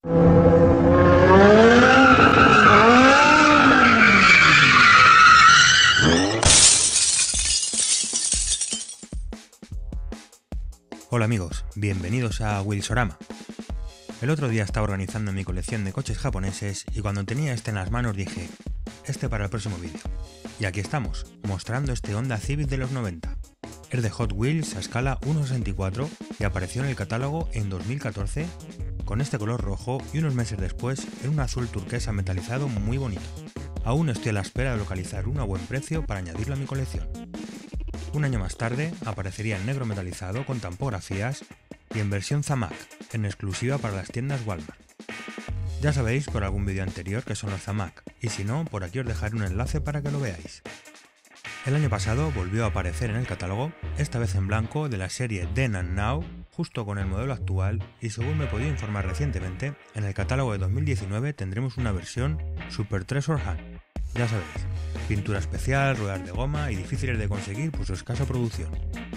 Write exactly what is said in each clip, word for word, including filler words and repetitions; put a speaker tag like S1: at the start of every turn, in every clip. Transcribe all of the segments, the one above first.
S1: Hola amigos, bienvenidos a Wheelsorama. El otro día estaba organizando mi colección de coches japoneses y cuando tenía este en las manos dije, este para el próximo vídeo. Y aquí estamos, mostrando este Honda Civic de los noventa. Es de Hot Wheels a escala uno sesenta y cuatro y apareció en el catálogo en dos mil catorce con este color rojo y unos meses después en un azul turquesa metalizado muy bonito. Aún estoy a la espera de localizar uno a buen precio para añadirlo a mi colección. Un año más tarde aparecería en negro metalizado con tampografías y en versión Zamac, en exclusiva para las tiendas Walmart. Ya sabéis por algún vídeo anterior que son los Zamac, y si no, por aquí os dejaré un enlace para que lo veáis. El año pasado volvió a aparecer en el catálogo, esta vez en blanco, de la serie Then and Now, justo con el modelo actual, y según me he podido informar recientemente, en el catálogo de dos mil diecinueve tendremos una versión Super Treasure Hunt. Ya sabéis, pintura especial, ruedas de goma y difíciles de conseguir por su escasa producción.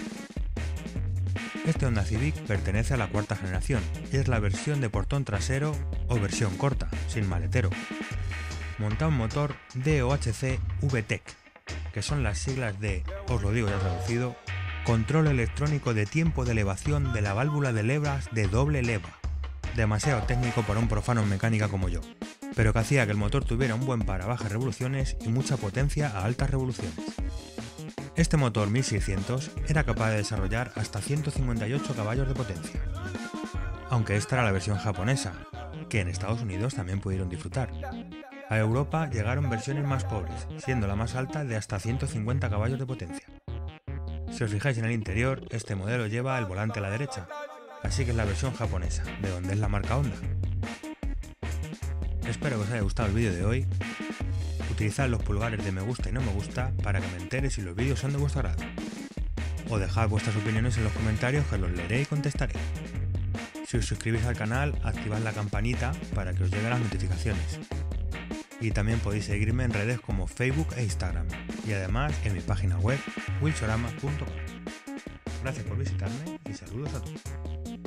S1: Este Honda Civic pertenece a la cuarta generación y es la versión de portón trasero o versión corta, sin maletero. Monta un motor D O H C V TEC, que son las siglas de, os lo digo ya traducido, Control Electrónico de Tiempo de Elevación de la Válvula de Levas de Doble Leva. Demasiado técnico para un profano en mecánica como yo, pero que hacía que el motor tuviera un buen par a bajas revoluciones y mucha potencia a altas revoluciones. Este motor mil seiscientos era capaz de desarrollar hasta ciento cincuenta y ocho caballos de potencia, aunque esta era la versión japonesa, que en Estados Unidos también pudieron disfrutar. A Europa llegaron versiones más pobres, siendo la más alta de hasta ciento cincuenta caballos de potencia. Si os fijáis en el interior, este modelo lleva el volante a la derecha, así que es la versión japonesa, de donde es la marca Honda. Espero que os haya gustado el vídeo de hoy. Utilizad los pulgares de me gusta y no me gusta para que me entere si los vídeos son de vuestro agrado. O dejad vuestras opiniones en los comentarios que los leeré y contestaré. Si os suscribís al canal, activad la campanita para que os lleguen las notificaciones. Y también podéis seguirme en redes como Facebook e Instagram, y además en mi página web wheelsorama punto com. Gracias por visitarme y saludos a todos.